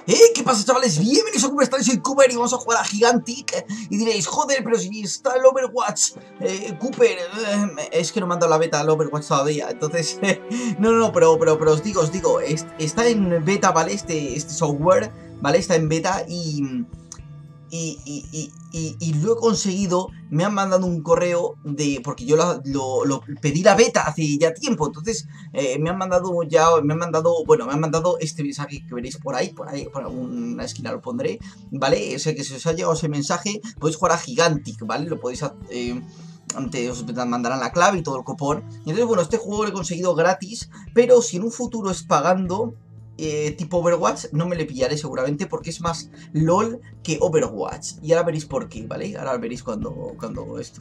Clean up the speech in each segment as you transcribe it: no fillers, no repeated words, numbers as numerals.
¿Qué pasa, chavales? Bienvenidos a Cooper, soy Cooper y vamos a jugar a Gigantic. Y diréis, joder, pero si está el Overwatch, Cooper, es que no me han dado la beta al Overwatch todavía. Entonces, no, pero os digo, está en beta, ¿vale? Este software, ¿vale? Está en beta y lo he conseguido. Me han mandado un correo porque yo lo pedí la beta hace ya tiempo. Entonces me han mandado este mensaje que veréis por ahí, por alguna esquina lo pondré, ¿vale? O sea que si os ha llegado ese mensaje, podéis jugar a Gigantic, ¿vale? Lo podéis os mandarán la clave y todo el copón. Y entonces, bueno, este juego lo he conseguido gratis, pero si en un futuro es pagando, tipo Overwatch, no me le pillaré seguramente porque es más LOL que Overwatch. Y ahora veréis por qué, ¿vale? Ahora veréis cuando esto.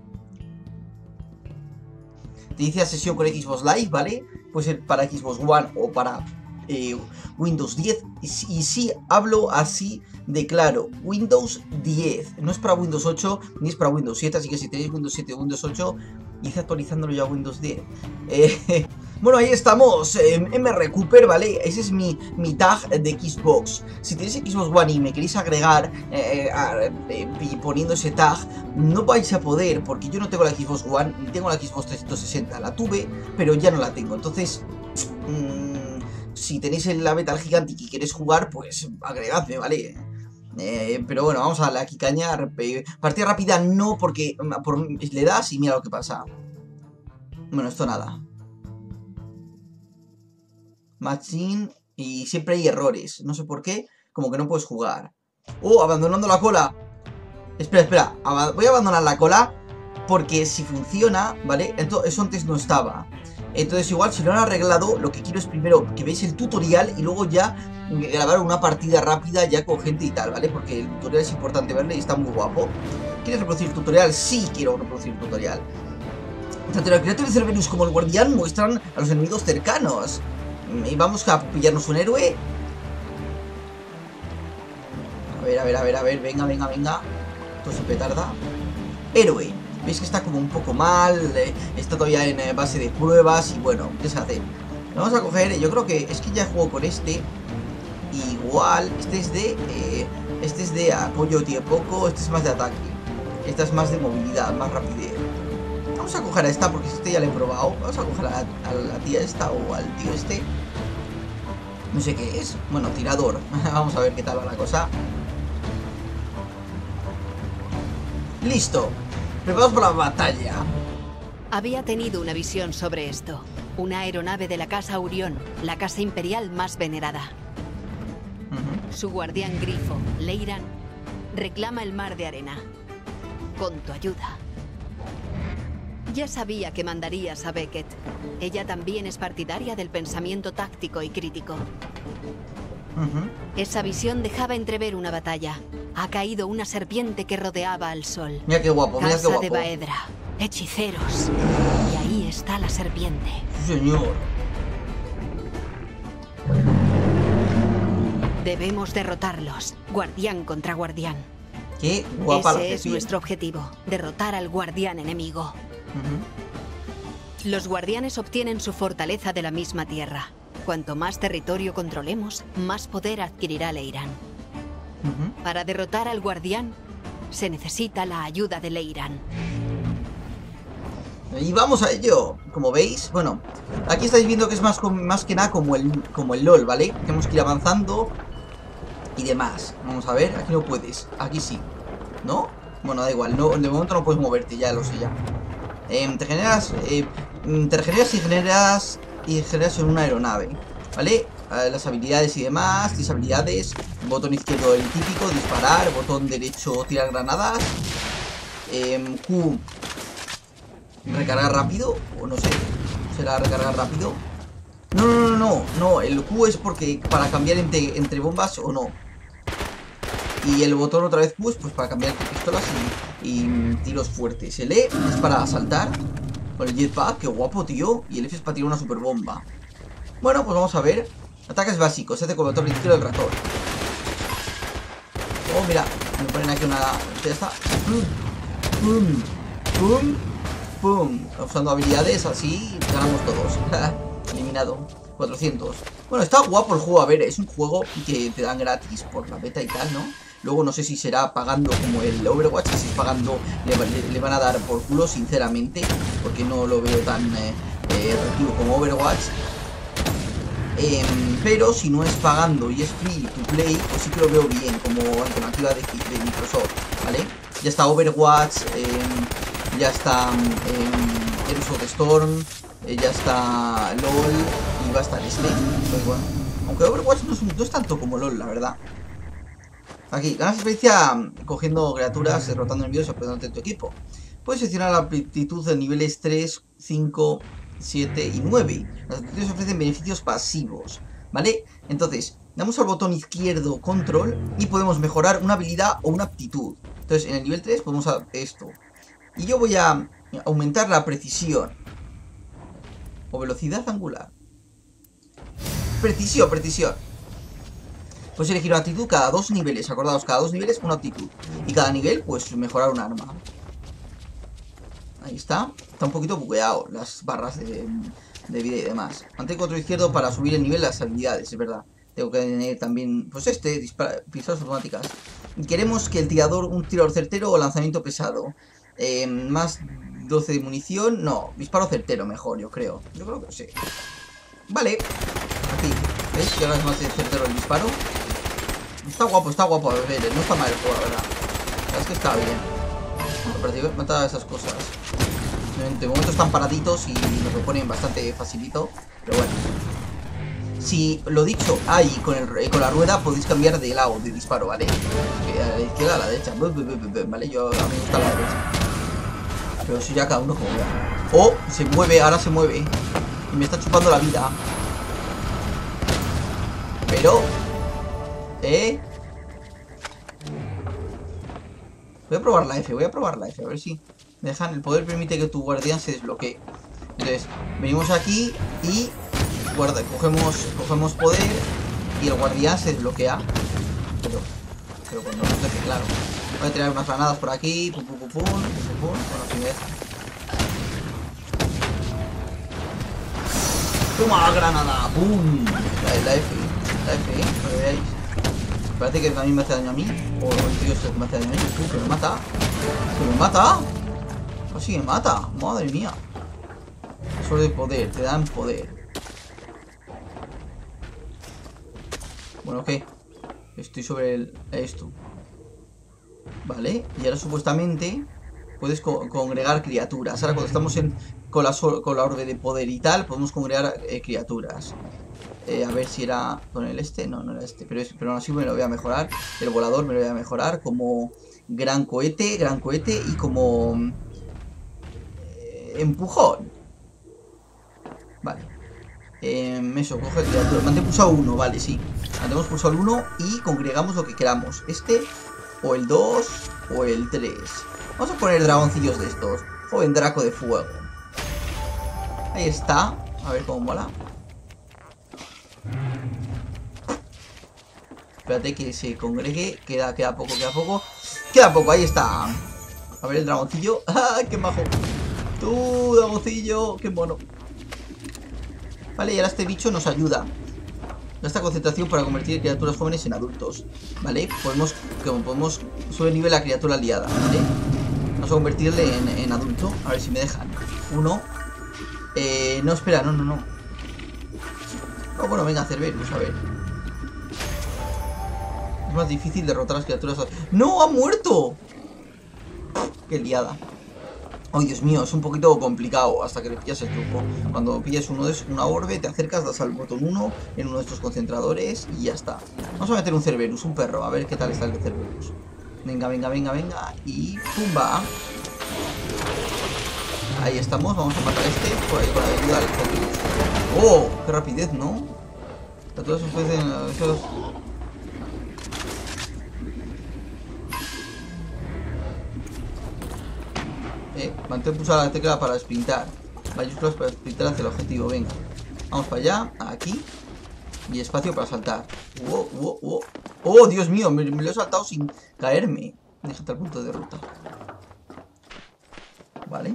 Te dice sesión con Xbox Live, ¿vale? Puede ser para Xbox One o para Windows 10. Y sí, hablo así de claro, Windows 10. No es para Windows 8 ni es para Windows 7, así que si tenéis Windows 7 o Windows 8, id actualizándolo ya a Windows 10. Bueno, ahí estamos, mRecooper, ¿vale? Ese es mi tag de Xbox. Si tenéis Xbox One y me queréis agregar poniendo ese tag, no vais a poder, porque yo no tengo la Xbox One, ni tengo la Xbox 360. La tuve, pero ya no la tengo. Entonces, si tenéis la beta al Gigantic y queréis jugar, pues agregadme, ¿vale? Pero bueno, vamos a darle aquí caña. Partida rápida no, porque le das y mira lo que pasa. Bueno, esto nada. Machine, y siempre hay errores, no sé por qué, como que no puedes jugar. ¡Oh! Abandonando la cola. Espera, voy a abandonar la cola, porque si funciona, ¿vale? Eso antes no estaba. Entonces igual, si lo han arreglado, lo que quiero es primero que veáis el tutorial y luego ya grabar una partida rápida ya con gente y tal, ¿vale? Porque el tutorial es importante verle y está muy guapo. ¿Quieres reproducir tutorial? Sí, quiero reproducir tutorial. Tanto la criatura de Cerberus como el guardián muestran a los enemigos cercanos. Y vamos a pillarnos un héroe. A ver, venga. Esto siempre tarda. Héroe. Veis que está como un poco mal, está todavía en base de pruebas y bueno, ¿qué se hace? Lo vamos a coger, yo creo que es que ya juego con este. Igual, este es de apoyo tío poco, este es más de ataque. Esta es más de movilidad, más rapidez. Vamos a coger a esta porque este ya lo he probado. Vamos a coger a la tía esta o al tío este. No sé qué es. Bueno, tirador. Vamos a ver qué tal va la cosa. Listo. Preparados para la batalla. Había tenido una visión sobre esto. Una aeronave de la casa Aurión, la casa imperial más venerada. Su guardián grifo, Leiran, reclama el mar de arena. Con tu ayuda. Ya sabía que mandarías a Beckett. Ella también es partidaria del pensamiento táctico y crítico. Esa visión dejaba entrever una batalla. Ha caído una serpiente que rodeaba al sol. Mira qué guapo, mira qué guapo. Casa de Baedra, hechiceros. Y ahí está la serpiente. Sí, señor. Debemos derrotarlos, guardián contra guardián. Qué guapa la Ese es nuestro objetivo, derrotar al guardián enemigo. Los guardianes obtienen su fortaleza de la misma tierra. Cuanto más territorio controlemos, más poder adquirirá Leiran. Para derrotar al guardián, se necesita la ayuda de Leiran. Y vamos a ello. Como veis, bueno, aquí estáis viendo que es más que nada como el LOL, ¿vale? Tenemos que ir avanzando y demás. Vamos a ver, aquí no puedes, aquí sí. ¿No? Bueno, da igual, no, de momento no puedes moverte, ya lo sé ya. Te regeneras y generas en una aeronave, ¿vale? Las habilidades y demás, tienes habilidades. Botón izquierdo el típico, disparar. Botón derecho, tirar granadas. Q, recargar rápido. O no sé, será recargar rápido. No, el Q es porque para cambiar entre bombas o no. Y el botón otra vez Q es pues para cambiar entre pistolas y tiros fuertes. El E es para saltar con el jetpack, qué guapo, tío. Y el F es para tirar una super bomba. Bueno, pues vamos a ver. Ataques básicos, se hace con el botón izquierdo del ratón. Oh, mira, me ponen aquí una... Ya está. Pum. Usando habilidades así, ganamos todos. Eliminado. 400. Bueno, está guapo el juego. A ver, es un juego que te dan gratis por la beta y tal, ¿no? Luego no sé si será pagando como el Overwatch. Si es pagando le van a dar por culo, sinceramente, porque no lo veo tan atractivo como Overwatch. Pero si no es pagando y es free to play, pues sí que lo veo bien como alternativa de Microsoft, ¿vale? Ya está Overwatch, ya está Heroes of the Storm, ya está LOL y va a estar este. Pues bueno, aunque Overwatch no es tanto como LOL, la verdad. Aquí, ganas experiencia cogiendo criaturas, derrotando enemigos y apoyándote en tu equipo. Puedes seleccionar la aptitud de niveles 3, 5, 7 y 9. Las aptitudes ofrecen beneficios pasivos, ¿vale? Entonces, damos al botón izquierdo control y podemos mejorar una habilidad o una aptitud. Entonces, en el nivel 3 podemos hacer esto. Y yo voy a aumentar la precisión o velocidad angular. Precisión. Puedes elegir una actitud cada 2 niveles. Acordaos, cada 2 niveles una actitud. Y cada nivel, pues mejorar un arma. Ahí está. Está un poquito bugueado las barras de vida y demás. Mantén control izquierdo para subir el nivel de las habilidades, es verdad. Tengo que tener también, pues disparos automáticas. Queremos que el tirador, un tirador certero o lanzamiento pesado. Más 12 de munición. No, disparo certero mejor, yo creo. Yo creo que sí. Vale. Aquí, ¿veis? Que ahora es más certero el disparo. Está guapo, a ver, no está mal el juego, la verdad. La verdad es que está bien. Matar a esas cosas. De momento están paraditos y nos lo ponen bastante facilito. Pero bueno. Si, lo dicho, ahí con la rueda podéis cambiar de lado de disparo, ¿vale? A la izquierda, a la derecha. ¿Vale? Yo a mí me gusta la derecha. Pero eso ya cada uno como vea. Oh, se mueve, ahora se mueve. Y me está chupando la vida. Pero... Voy a probar la F, a ver si me dejan. El poder permite que tu guardián se desbloquee. Entonces, venimos aquí y cogemos poder y el guardián se desbloquea. Pero cuando nos deje, claro. Voy a tirar unas granadas por aquí. Pum. Bueno, si me dejan. ¡Toma, granada! ¡Pum! La F, lo veáis. Parece que también me hace daño a mí. O el tío es el que me hace daño a mí. Que me mata. Casi me mata. Madre mía. Sobre poder. Te dan poder. Bueno, ¿qué? Estoy sobre esto. Vale. Y ahora supuestamente puedes congregar criaturas. Ahora cuando estamos con la orbe de poder y tal, podemos congregar criaturas. A ver si era con el no era este, pero aún así me lo voy a mejorar. El volador me lo voy a mejorar como gran cohete y como empujón. Vale. Eso, coge criatura. Mantén pulsado 1, vale, sí. Mantemos pulsado el 1 y congregamos lo que queramos. Este, o el 2, o el 3. Vamos a poner dragoncillos de estos. Joven Draco de fuego. Ahí está. A ver cómo mola. Espérate que se congregue. Queda poco. Queda poco, ahí está. A ver el dragoncillo. ¡Ah, qué majo! ¡Tú, dragoncillo! ¡Qué mono! Vale, y ahora este bicho nos ayuda. Gasta concentración para convertir criaturas jóvenes en adultos. ¿Vale? Podemos subir nivel a criatura aliada. ¿Vale? Vamos a convertirle en adulto. A ver si me dejan. 1. No, espera, no. Oh, bueno, venga, Cerberus, a ver. Es más difícil derrotar a las criaturas. ¡No! ¡Ha muerto! ¡Qué liada! ¡Ay, Dios mío! Es un poquito complicado hasta que le pillas el truco. Cuando pillas una orbe, te acercas, das al botón 1 en uno de estos concentradores y ya está. Vamos a meter un Cerberus, un perro, a ver qué tal está el de Cerberus. Venga. Y ¡pumba! Ahí estamos, vamos a matar a este por ahí con la ayuda del Cerberus. ¡Oh! ¡Qué rapidez!, ¿no? Todos ofrecen esos... Mantén pulsada la tecla para sprintar. Mayúsculas para sprintar hacia el objetivo. Venga. Vamos para allá. Aquí. Y espacio para saltar. ¡Wow! ¡Oh, Dios mío! Me lo he saltado sin caerme. Déjate al punto de ruta. Vale.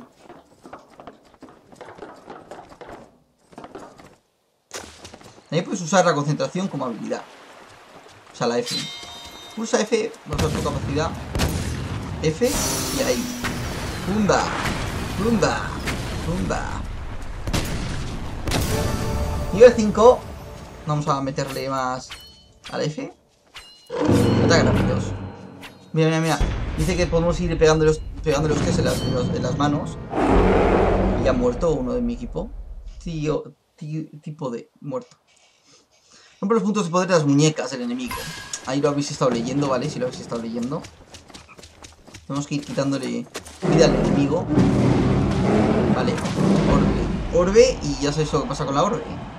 Ahí puedes usar la concentración como habilidad. O sea, la F. Pulsa F, vas a tu capacidad. F y ahí. Pumba. Pumba. Pumba. Nivel 5. Vamos a meterle más al F. Ataques rápidos. Mira, mira, mira. Dice que podemos ir pegando los tres en las manos. Y ha muerto uno de mi equipo. Tipo de muerto. Rompe los puntos de poder de las muñecas del enemigo. Ahí lo habéis estado leyendo, ¿vale? Si lo habéis estado leyendo. Tenemos que ir quitándole vida al enemigo. Vale. Orbe. Y ya sabéis lo que pasa con la orbe.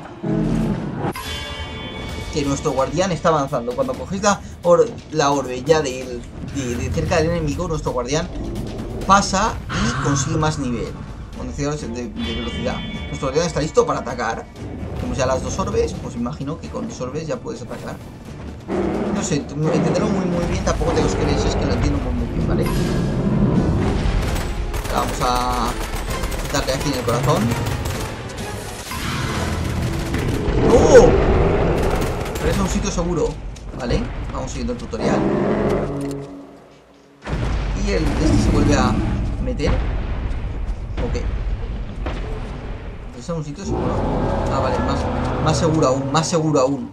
Que nuestro guardián está avanzando. Cuando cogéis la orbe ya de cerca del enemigo, nuestro guardián pasa y consigue más nivel. Con de velocidad. Nuestro guardián está listo para atacar. Tenemos ya las 2 orbes, pues imagino que con 2 orbes ya puedes atacar. No sé, entenderlo muy bien, tampoco te os creéis, es que lo entiendo muy bien, ¿vale? Vamos a darle aquí en el corazón. ¡Oh! Pero es un sitio seguro, ¿vale? Vamos siguiendo el tutorial. Y este se vuelve a meter. Ok. ¿Es un sitio seguro? Ah, vale, más seguro aún, más seguro aún.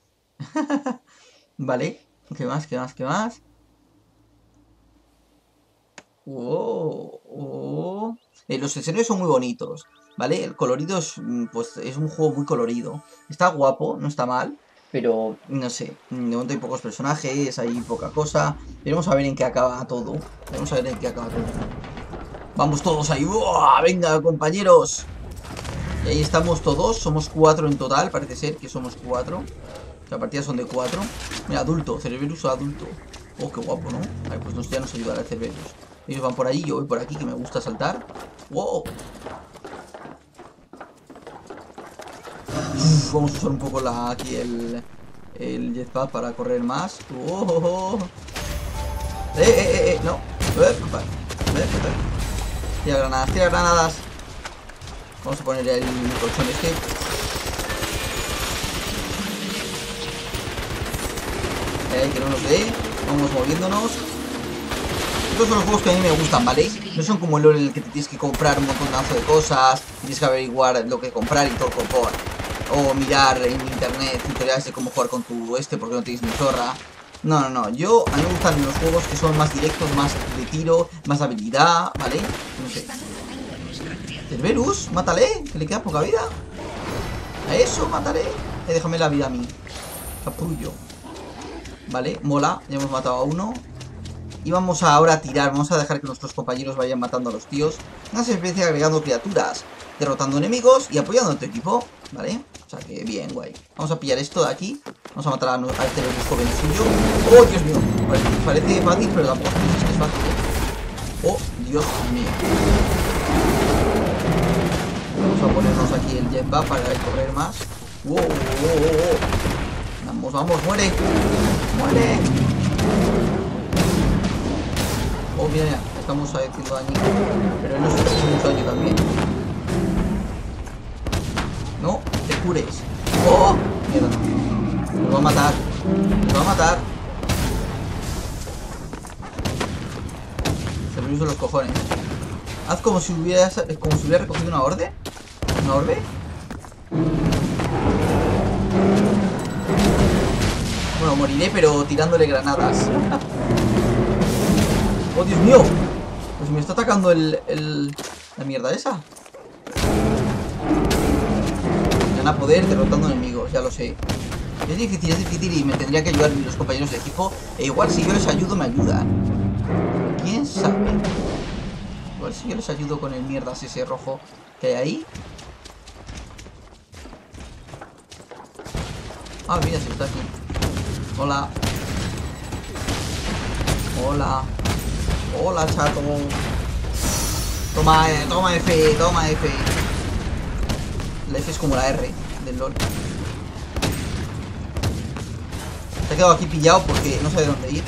Vale, ¿qué más? Los escenarios son muy bonitos, ¿vale? El colorido es, pues, es un juego muy colorido. Está guapo, no está mal, pero no sé, de momento hay pocos personajes, hay poca cosa. Veremos a ver en qué acaba todo. Vamos todos ahí. ¡Buah! Venga, compañeros. Y ahí estamos todos, somos 4 en total, parece ser que somos 4. Las partidas son de 4. Mira, adulto, Cerberus adulto. Oh, qué guapo, ¿no? Vale, pues ya nos ayudará el Cerberus. Ellos van por allí, yo voy por aquí, que me gusta saltar. ¡Wow! Vamos a usar un poco aquí el jetpack para correr más. ¡Oh! No. Tira granadas. Vamos a poner el colchón este. Que no nos dé. Vamos moviéndonos. Estos son los juegos que a mí me gustan, ¿vale? No son como el LoL en el que te tienes que comprar un montonazo de cosas, tienes que averiguar lo que comprar y todo o mirar en internet tutoriales de cómo jugar con tu porque no tienes ni zorra. No. A mí me gustan los juegos que son más directos, más de tiro, más de habilidad, ¿vale? No sé. Cerberus, mátale, que le queda poca vida. A eso, mátale. Déjame la vida a mí. Capullo. Vale, mola, ya hemos matado a uno. Y vamos ahora a tirar, vamos a dejar que nuestros compañeros vayan matando a los tíos. Una especie agregando criaturas, derrotando enemigos y apoyando a tu equipo, ¿vale? O sea que bien, guay. Vamos a pillar esto de aquí. Vamos a matar a este joven suyo. ¡Oh, Dios mío! Parece fácil, pero tampoco es que es fácil, ¿eh? ¡Oh, Dios mío! Vamos a ponernos aquí el jetpack para correr más. ¡Wow! Vamos, muere. Oh, mira, estamos haciendo daño. Pero él nos está haciendo mucho daño también. No, te cures. Oh, mierda. Nos va a matar. Se me hizo los cojones. Haz como si hubiera recogido una orbe. ¿Una orbe? Bueno, moriré, pero tirándole granadas. ¡Oh, Dios mío! Pues me está atacando la mierda esa. Van a poder derrotando enemigos, ya lo sé. Es difícil y me tendría que ayudar los compañeros de equipo. E igual si yo les ayudo, me ayudan. ¿Quién sabe? Igual si yo les ayudo con el mierdas ese rojo que hay ahí. Ah, mira, si está aquí. Hola. Hola, chato. Toma F. La F es como la R del LoL. Se ha quedado aquí pillado porque no sabe dónde ir.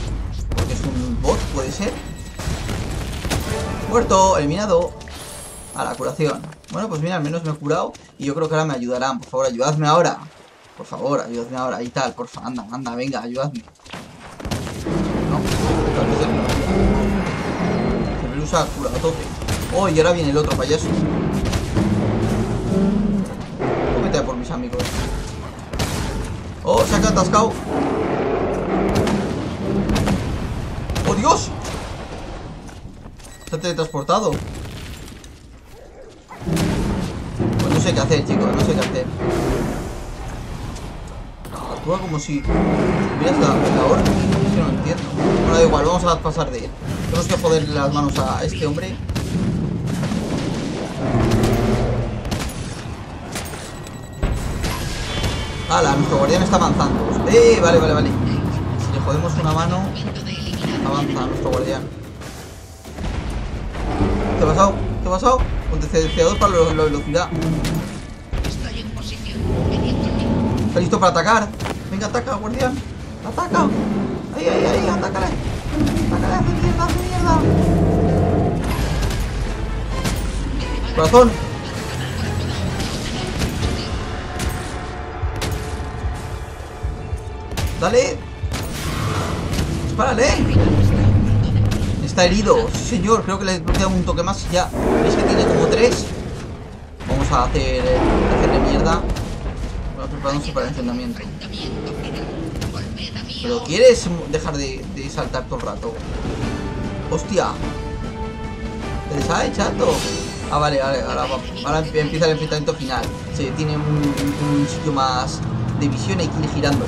Porque es un bot, puede ser. Muerto, eliminado. A la curación. Bueno, pues mira, al menos me he curado. Y yo creo que ahora me ayudarán. Por favor, ayudadme ahora. Por favor, ayudadme ahora. Y tal, porfa, anda, anda, venga, ayudadme. No, se me usa cura a tope. Oh, y ahora viene el otro payaso. Cómete a por mis amigos. Oh, se ha atascado. ¡Oh, Dios! Se ha teletransportado. Pues no sé qué hacer, chicos, no sé qué hacer. Actúa como si hubieras la orden. Es que no entiendo. Bueno, da igual, vamos a pasar de él. Tenemos que joderle las manos a este hombre. ¡Hala! Nuestro guardián está avanzando. Vale, vale, vale. Si le jodemos una mano, avanza nuestro guardián. ¿Qué ha pasado? ¿Qué ha pasado? Potenciador para la velocidad. Está listo para atacar. Venga, ataca, guardián. Ataca. Ahí, ahí, ahí, atácale. Atácale, hace mierda, hace mierda. Corazón. Dale. Dispárale. Está herido. Sí, señor. Creo que le queda un toque más y ya. ¿Veis que tiene como 3? Vamos a hacerle mierda. Bueno, preparándose para el enfrentamiento. ¿Pero quieres dejar de saltar todo el rato? ¡Hostia! ¿Te sale, chato? Ah, vale, vale. Ahora empieza el enfrentamiento final. Se tiene un sitio más de visión y hay que ir girándole.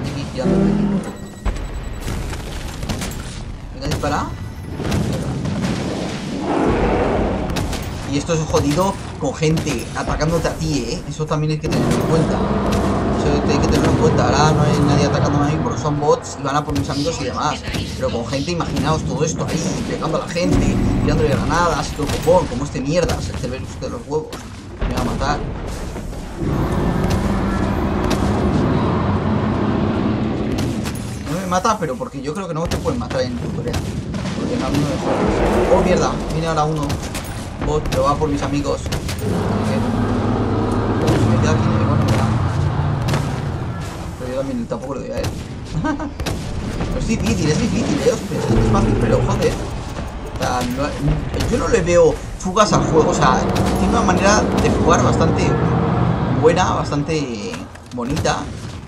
Venga, dispara. Y esto es jodido con gente atacándote a ti, ¿eh? Eso también hay que tenerlo en cuenta. Eso hay que tenerlo en cuenta. Ahora no hay nadie atacándome a mí porque son bots y van a por mis amigos y demás. Pero con gente, imaginaos todo esto ahí, pegando a la gente, tirándole granadas y todo el copón, como este mierdas, el Cerberus de los huevos. Me va a matar. No me mata, pero porque yo creo que no te pueden matar en tutorial. Porque en alguno de juegos. Oh, mierda, viene ahora uno. Bot, pero va por mis amigos. Se me queda aquí, bueno, me da. Pero yo también tampoco lo doy a él. Pero es difícil, os pensáis que es fácil, pero joder. O sea, yo no le veo fugas al juego, o sea, tiene una manera de jugar bastante buena, bastante bonita.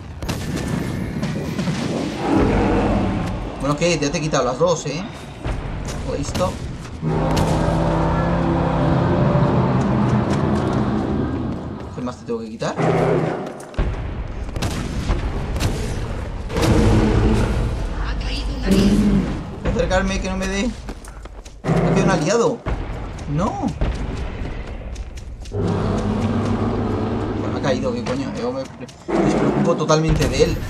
Bueno, que ya te he quitado las dos, o esto. ¿Qué más te tengo que quitar? Voy a acercarme, que no me dé. ¿Ha quedado un aliado? No. Bueno, ha caído, ¿qué coño? Yo me despreocupo totalmente de él.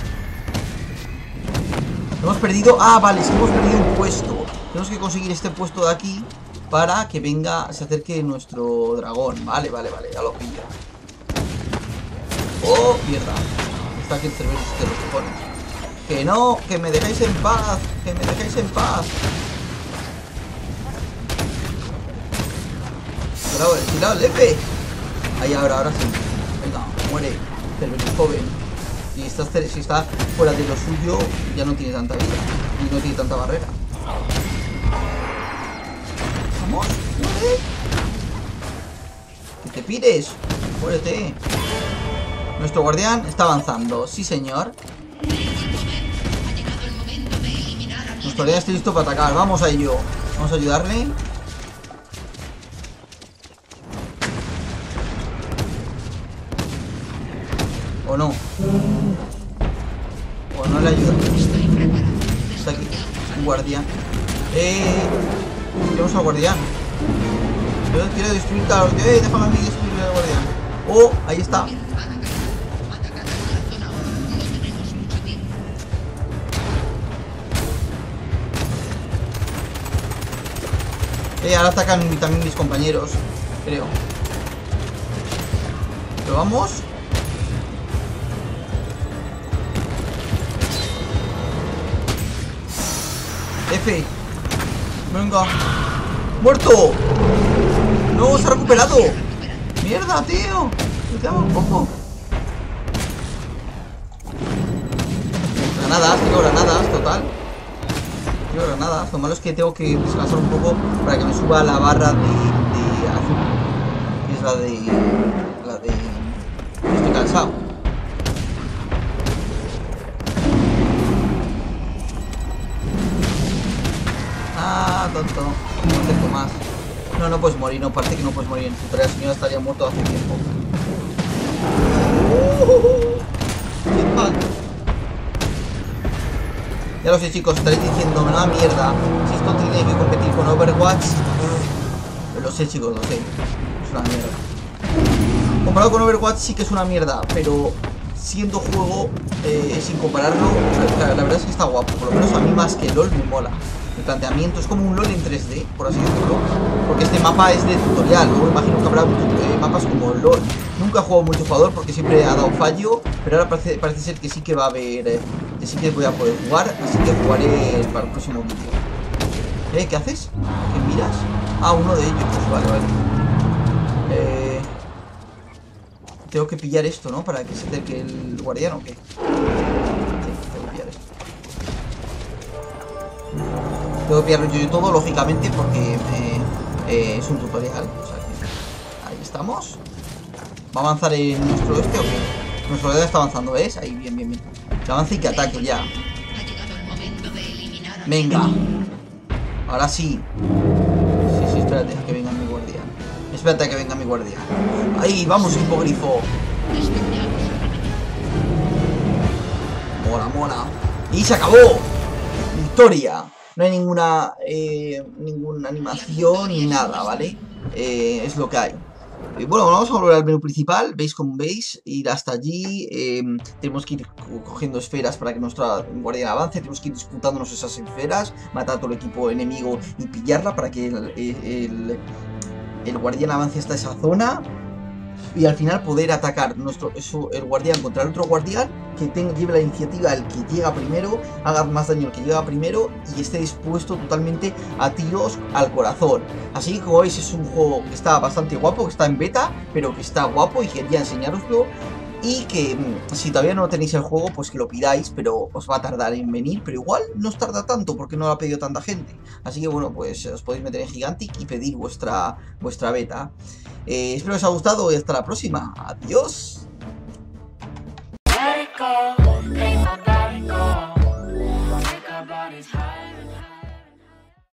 Hemos perdido... Ah, vale, sí, hemos perdido un puesto. Tenemos que conseguir este puesto de aquí para que venga, se acerque nuestro dragón. Vale, vale, vale, ya lo pillo. Oh, mierda. Está aquí el Cerberus de los cojones. Que no, que me dejéis en paz. Que me dejéis en paz. Tirado el F. Ahí, ahora sí. Venga, muere. Cerberus joven. Si está fuera de lo suyo, ya no tiene tanta vida. Y no tiene tanta barrera. Vamos, muere. Que te pires. Muérete. Nuestro guardián está avanzando. Sí, señor. Nuestro guardián está listo para atacar. Vamos a ello. Vamos a ayudarle. ¿O no? ¿O no le ayuda? Está aquí. Un guardián. Tenemos al guardián. Yo quiero destruir a los... déjame a mí destruir al guardián. Oh, ahí está. Ahora atacan también mis compañeros, creo. Pero vamos. F. Venga. ¡Muerto! ¡No! ¡Se ha recuperado! ¡Mierda, tío! Me quedaba un poco. Granadas, tengo granadas, total. Tengo granadas. Lo malo es que tengo que descansar un poco para que me suba la barra de azul. Que es la de... Estoy cansado. Ah, tonto. No tengo más. No, no puedes morir, no, parece que no puedes morir en tutorial, si no estaría muerto hace tiempo. Ya lo sé, chicos, estaréis diciendo, una mierda. Si esto tiene que competir con Overwatch. Lo sé, chicos, lo sé. Es una mierda. Comparado con Overwatch sí que es una mierda, pero siendo juego, sin compararlo, la verdad es que está guapo. Por lo menos a mí más que LOL me mola. El planteamiento es como un LOL en 3D, por así decirlo. Porque este mapa es de tutorial. Luego imagino que habrá mapas como LOL. Nunca he jugado multijugador porque siempre ha dado fallo. Pero ahora parece ser que sí que va a haber... que sí que voy a poder jugar. Así que jugaré para el próximo vídeo. ¿Qué haces? ¿Qué miras? Ah, uno de ellos. Pues vale, vale. Tengo que pillar esto, ¿no? Para que se acerque el guardián, ¿o qué? Sí, tengo que pillar esto. Tengo que pillarlo yo todo, lógicamente, porque es un tutorial. O sea que ahí estamos. ¿Va a avanzar en nuestro o qué? Nuestro guardián está avanzando, ¿ves? Ahí, bien, bien, bien. Que avance y que ataque ya. Venga. Ahora sí. Sí, espérate a que venga mi guardián. Espérate a que venga mi guardián. Ahí, vamos, hipogrifo. Mola, mola. Y se acabó. Victoria. No hay ninguna animación ni nada, ¿vale? Es lo que hay. Bueno, vamos a volver al menú principal. Veis como veis, ir hasta allí. Tenemos que ir cogiendo esferas para que nuestra guardián avance. Tenemos que ir disputándonos esas esferas, matar a todo el equipo enemigo y pillarla para que el guardián avance hasta esa zona. Y al final poder atacar el guardián contra el otro guardián, que lleve la iniciativa el que llega primero, haga más daño el que llega primero y esté dispuesto totalmente a tiros al corazón. Así que como veis es un juego que está bastante guapo, que está en beta, pero que está guapo y quería enseñároslo. Y que si todavía no tenéis el juego, pues que lo pidáis, pero os va a tardar en venir. Pero igual no os tarda tanto porque no lo ha pedido tanta gente. Así que bueno, pues os podéis meter en Gigantic y pedir vuestra beta. Espero que os haya gustado y hasta la próxima. Adiós.